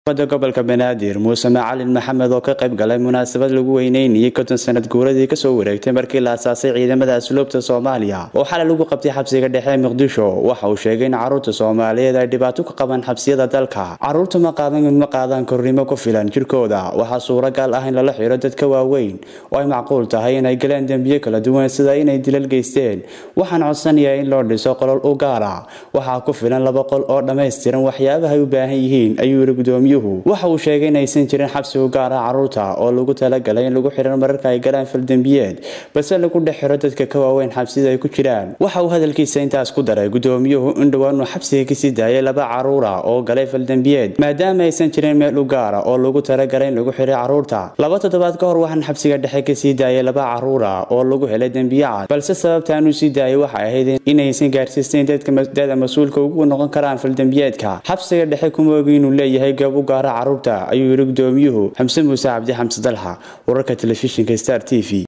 gobolka Banaadir Muuse Macalin Maxamed oo ka qayb galay munaasabad lagu weyneynayay 50 sanad guuradii ka soo wareegtay markii la aasaasay ciidamada asluubta Soomaaliya oo xalay lagu qabtay xabsiga dhexe Muqdisho waxa uu sheegay in carruurta Soomaaliyeed ay dhibaato ka qabaan xabsiyada dalka carruurta ma qaadan kornimo ku filan jirkooda waxa suuragal ah in la xiro dadka waaweyn oo ay macquul tahay in ay galaan dambiyo kala duwan sida inay dilal geysteen waxaan codsanayaa in loo dhiso qolal u gaar ah waxa ku filan laba qol oo dhameystiran waxyaabaha ay u baahan yihiin ayuu gudoomiyuhu waxa uu sheegay in aysan jirin xabsi u gaar ah carruurta oo lagu talagalay in lagu xiro mararka ay galaan fal dambiyeed balse lagu dhexiro dadka ka waaweyn xabsida ay ku jiraan waxa uu hadalkiisa intaas ku daray gudoomiyuhu in dhawaan xabsiga ka sii daayay laba carruur ah oo galay fal dambiyeed maadaama aysan jirin meel u gaar ah oo lagu talagalay in lagu xiro carruurta laba toddobaad ka hor waxaan xabsiga dhexe ka sii daayay laba carruur ah oo lagu helay dambiyo cad balse sababta aanu sii daayay waxa ahayd in aysan gaarsiisteen dadka mas'uulka ugu noqon karaan fal dambiyeedka xabsiga dhexe kuma ogi inuu leeyahay goob u gaar ah carruurta ayuu yiri gudoomiyuhu Xamse Muuse Cabdi Xamse Dalha wararka telefishinka Star TV